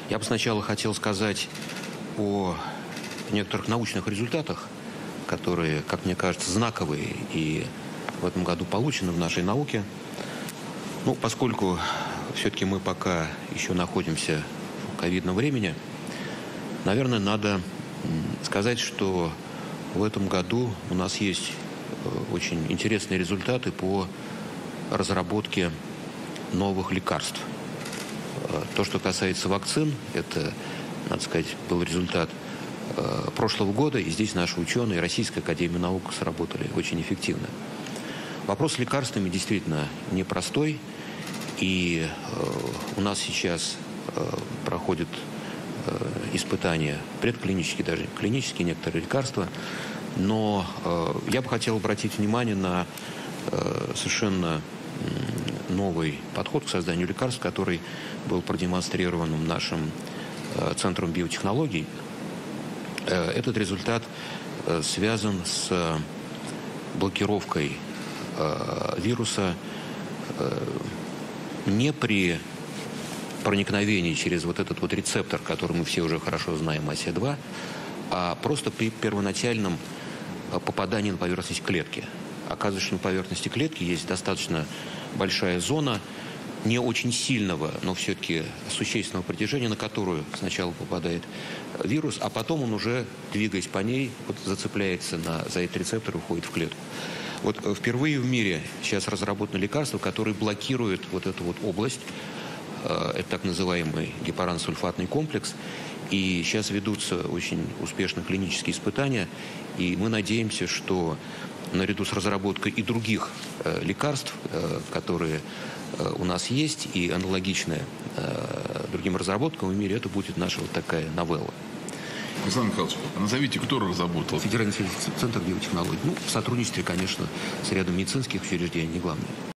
Я бы сначала хотел сказать о некоторых научных результатах, которые, как мне кажется, знаковые и в этом году получены в нашей науке. Ну, поскольку все-таки мы пока еще находимся в ковидном времени, наверное, надо сказать, что в этом году у нас есть очень интересные результаты по разработке новых лекарств. То, что касается вакцин, это, надо сказать, был результат прошлого года, и здесь наши ученые, Российская академия наук сработали очень эффективно. Вопрос с лекарствами действительно непростой, и у нас сейчас проходят испытания предклинические, даже клинические некоторые лекарства, но я бы хотел обратить внимание на совершенно новый подход к созданию лекарств, который был продемонстрирован нашим Центром биотехнологий. Этот результат связан с блокировкой вируса не при проникновении через вот этот вот рецептор, который мы все уже хорошо знаем, АСЕ-2, а просто при первоначальном попадании на поверхность клетки. Оказывается, что на поверхности клетки есть достаточно большая зона не очень сильного, но все-таки существенного притяжения, на которую сначала попадает вирус, а потом он уже, двигаясь по ней, вот зацепляется за этот рецептор и уходит в клетку. Вот впервые в мире сейчас разработано лекарство, которое блокирует вот эту вот область. Это так называемый гепарансульфатный комплекс. И сейчас ведутся очень успешные клинические испытания. И мы надеемся, что наряду с разработкой и других лекарств, которые у нас есть, и аналогичные другим разработкам в мире, это будет наша вот такая новелла. Александр Михайлович, назовите, кто разработал? Федеральный центр биотехнологий. Ну, в сотрудничестве, конечно, с рядом медицинских учреждений, не главное.